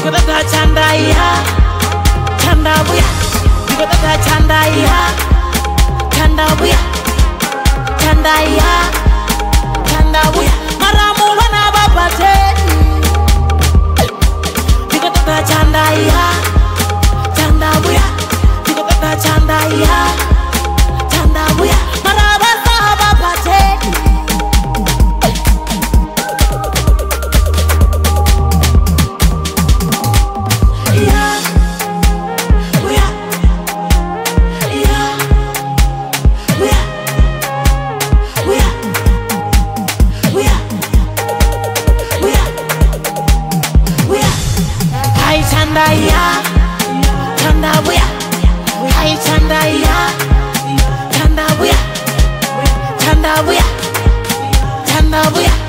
Dikotaka chanda ya, chanda buya. Dikotaka chanda ya, chanda buya. Chanda ya, chanda buya. Maramu wana babate. Dikotaka chanda ya, chanda buya. Dikotaka chanda ya, chanda buya. Marabasa babate. Chanda ya, chanda buya. Hai chanda ya, chanda buya. Chanda buya, chanda buya.